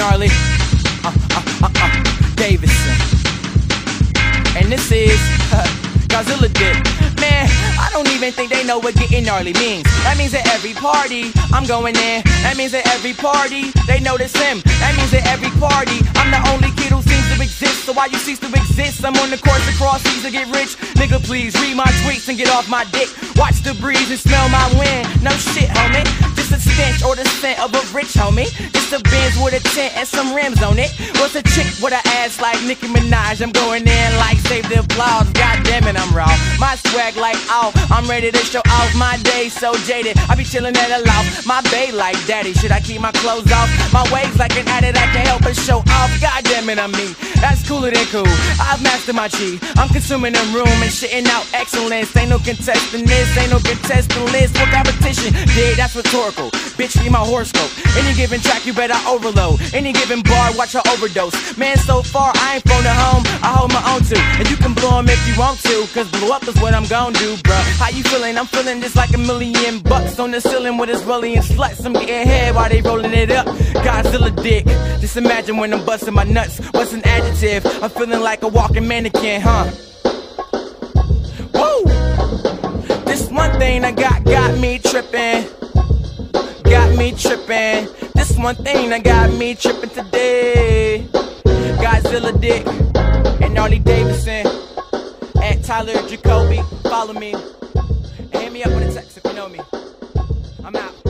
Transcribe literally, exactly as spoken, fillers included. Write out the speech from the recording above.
gnarly. Uh, uh, uh, uh, Davidson. And this is uh, Godzilla Dick. Man, I don't even think they know what getting gnarly means. That means that every party I'm going in. That means that every party they notice him. That means that every party I'm the only kid who seems to exist. So while you cease to exist, I'm on the course across seas to get rich. Nigga, please read my tweets and get off my dick. Watch the breeze and smell my wind. No shit, homie. Just a stench or the scent of a rich homie. Just a Benz with a tent and some rims on it. What's a chick with an ass like Nicki Minaj? I'm going in like save the applause. God damn it, I'm raw. My swag like oh, I'm ready to show off. My day so jaded. I be chillin' at a loft. My bae like daddy. Should I keep my clothes off? My waves like an addict. I can't help but show off. God damn it, I'm me. That's cooler than cool. I've mastered my chi. I'm consuming the room and shitting out excellence. Ain't no contesting this. Ain't no contesting list. What competition? Yeah, that's rhetorical. Bitch, need my horoscope. Any given track, you better overload. Any given bar, watch her overdose. Man, so far, I ain't phoned it home. I hold my own too. And you can blow 'em if you want to. Cause blow up is what I'm gon' do, bruh. How you feeling? I'm feeling just like a million bucks on the ceiling with his rolling sluts. I'm getting head while they rolling it up. Godzilla dick. Just imagine when I'm busting my nuts. What's an adjective? I'm feeling like a walking mannequin, huh? Woo! This one thing I got, got me trippin'. Got me trippin'. This one thing that got me trippin' today. Godzilla Dick and Harley Davidson at Tyler Jacoby. Follow me and hit me up with a text if you know me. I'm out.